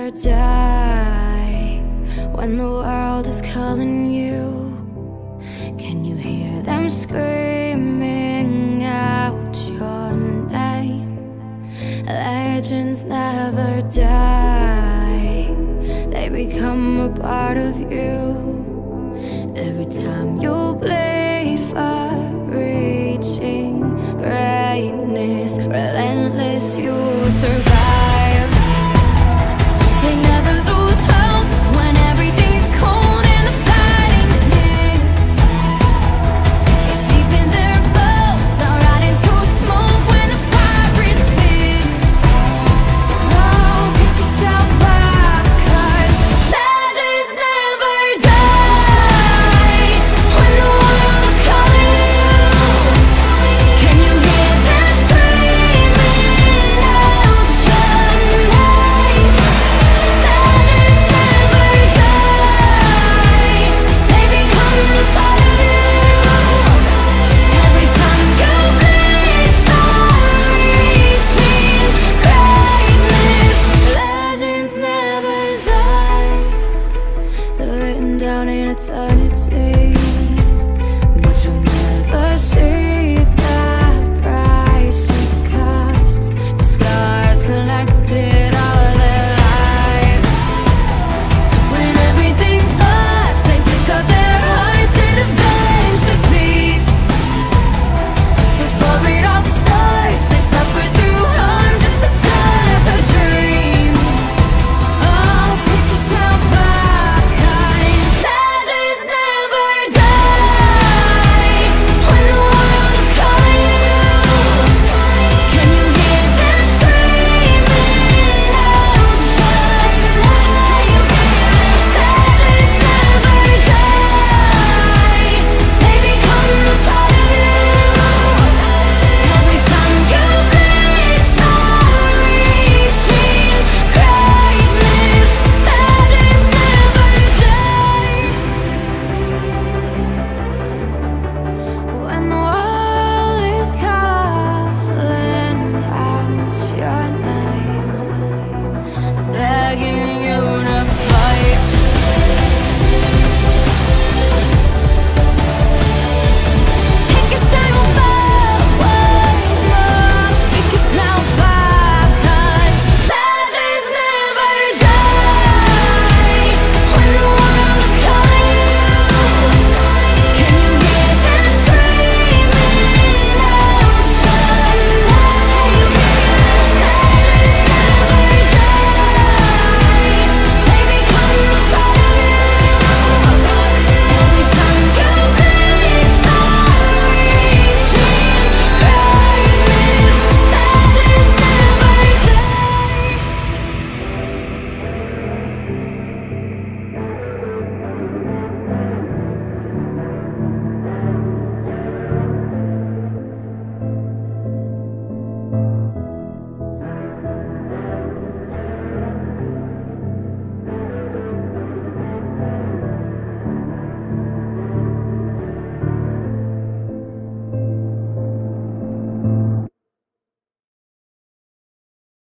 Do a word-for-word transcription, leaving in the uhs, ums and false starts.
never die. When the world is calling you, can you hear them screaming out your name? Legends never die, they become a part of you. Every time you bleed for reaching greatness, relentless, you survive. They never lose hope when everything's cold and the fighting's near. It's deep in their bones, they'll rot into smoke when the fire is fierce. Oh, pick yourself up, 'cause legends never die. When the world is calling you, can you hear them screaming out your name? Legends never die, they become a part of you. Every time you bleed for reaching greatness, legends never die. They're written down in eternity.